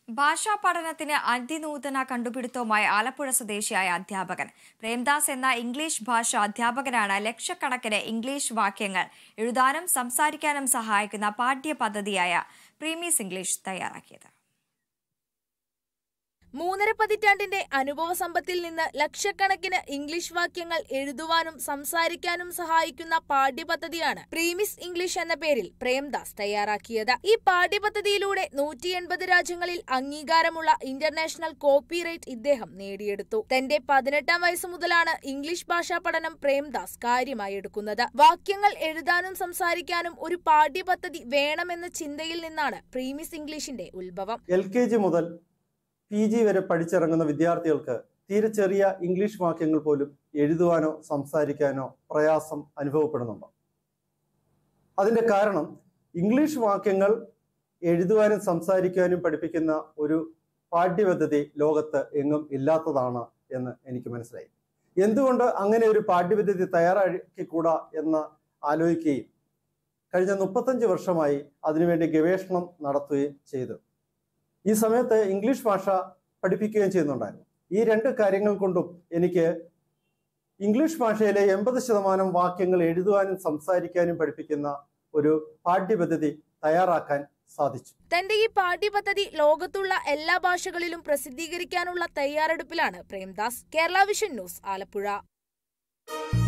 ഭാഷാ പഠനത്തിന് അതിനൂതന കണ്ടുപിടുത്തവുമായി ആലപ്പുഴ സ്വദേശിയായ അധ്യാപകൻ പ്രേംദാസ് എന്ന ഇംഗ്ലീഷ് ഭാഷാ അധ്യാപകനാണ് ലക്ഷക്കണക്കിന് ഇംഗ്ലീഷ് വാക്യങ്ങൾ എഴുതാനും സംസാരിക്കാനും സഹായിക്കുന്ന പാഠ്യപദ്ധതിയായ പ്രീമിയസ് ഇംഗ്ലീഷ് തയ്യാറാക്കിയത്. 3.5 പതിറ്റാണ്ടിന്റെ അനുഭവ സമ്പത്തിൽ നിന്ന് ലക്ഷക്കണക്കിന് ഇംഗ്ലീഷ് വാക്യങ്ങൾ എഴുതുവാനും സംസാരിക്കാനും സഹായിക്കുന്ന പാഠ്യപദ്ധതിയാണ് പ്രീമിയസ് ഇംഗ്ലീഷ് എന്ന പേരിൽ പ്രേംദാസ് തയ്യാറാക്കിയത്. ഈ പാഠ്യപദ്ധതിയിലൂടെ 180 രാജ്യങ്ങളിൽ അംഗീകാരമുള്ള ഇന്റർനാഷണൽ കോപ്പിറൈറ്റ് ഇദ്ദേഹം നേടിയെടുത്തു. തന്റെ 18ാം വയസ്സ് മുതലാണ് ഇംഗ്ലീഷ് ഭാഷാ പഠനം പ്രേംദാസ് കാര്യമായി എടുക്കുന്നത്. വാക്യങ്ങൾ എഴുതാനും സംസാരിക്കാനും ഒരു പാഠ്യപദ്ധതി വേണമെന്ന ചിന്തയിൽ നിന്നാണ് പ്രീമിയസ് ഇംഗ്ലീഷിന്റെ ഉത്ഭവം. LKG മുതൽ PG വരെ പഠിച്ചിറങ്ങുന്ന വിദ്യാർത്ഥികൾക്ക് തീരെ ചെറിയ ഇംഗ്ലീഷ് വാക്യങ്ങൾ പോലും എഴുതുവാനോ സംസാരിക്കാനോ പ്രയാസം അനുഭവപ്പെടുന്നുണ്ട്. അതിന്റെ കാരണം ഇംഗ്ലീഷ് വാക്യങ്ങൾ എഴുതുവാനും സംസാരിക്കാനും പഠിപ്പിക്കുന്ന ഒരു പാഠ്യപദ്ധതി ലോകത്ത് എങ്ങും ഇല്ലാത്തതാണ് എന്ന് എനിക്ക് മനസ്സിലായി. എന്തുകൊണ്ട് അങ്ങനെ ഒരു പാഠ്യപദ്ധതി തയ്യാറാക്കിക്കൂടാ എന്ന് ആലോചിക്കുകയും കഴിഞ്ഞ 35 വർഷമായി അതിനുവേണ്ടി ഗവേഷണം നടത്തുകയും ചെയ്തു. ഈ സമയത്ത് ഇംഗ്ലീഷ് ഭാഷ പഠിപ്പിക്കുകയും ചെയ്യുന്നുണ്ടായിരുന്നു. ഈ 2 കാര്യങ്ങൾ കൊണ്ടും എനിക്ക് ഇംഗ്ലീഷ് ഭാഷയിലെ 80% വാക്യങ്ങൾ എഴുതുവാനും സംസാരിക്കാനും പഠിപ്പിക്കുന്ന ഒരു പാഠ്യപദ്ധതി തയ്യാറാക്കാൻ സാധിച്ചു. തന്റെ ഈ പാഠ്യപദ്ധതി ലോകത്തുള്ള എല്ലാ ഭാഷകളിലും പ്രസിദ്ധീകരിക്കാനുള്ള തയ്യാറെടുപ്പിലാണ് പ്രേംദാസ്. Kerala vision news, Alappuzha.